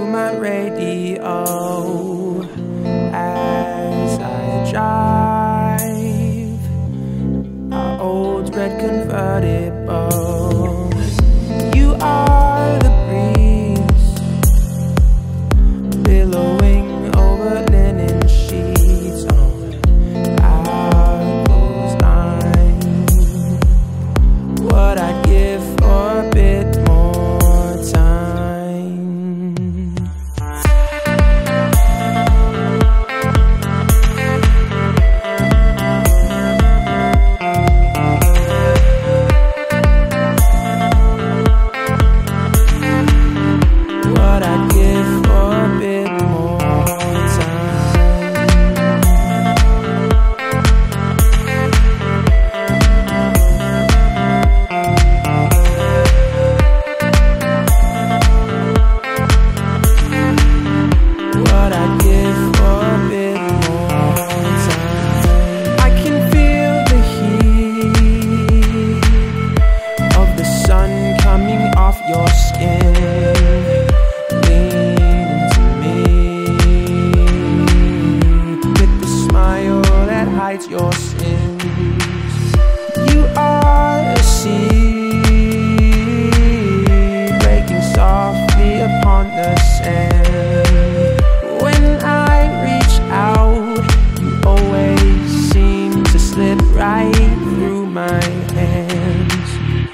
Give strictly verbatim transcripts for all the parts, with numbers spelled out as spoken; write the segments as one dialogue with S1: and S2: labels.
S1: to my radio as I drive our old red convertible. You are the breeze billowing over linen sheets on our coastline. What I'd give for a bit more time. What I'd give for a bit more time. What I'd give for a bit more time. I can feel the heat of the sun coming off your skin. Lean into me with the smile that hides your sins. You are a seed breaking softly upon the sand. When I reach out, you always seem to slip right through my hands.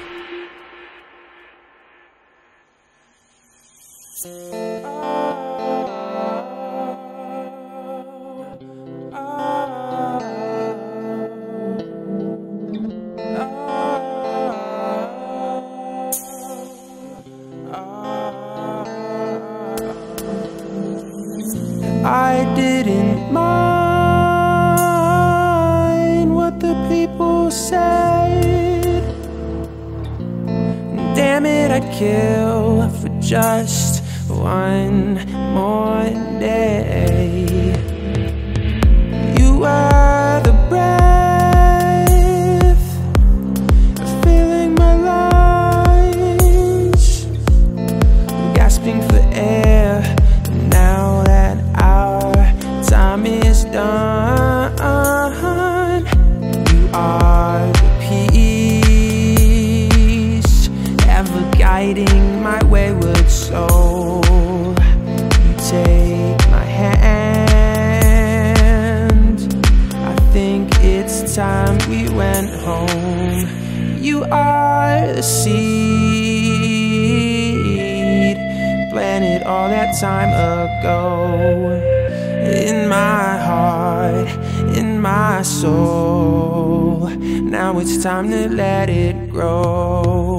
S1: I didn't mind what the people said. Damn it, I'd kill for just one more day. You were the breath filling my lungs, gasping for air. Now that our time is done, you are the peace ever guiding my wayward soul. You take my hand, I think it's time we went home. You are the seed planted all that time ago. In my heart, in my soul, now it's time to let it grow.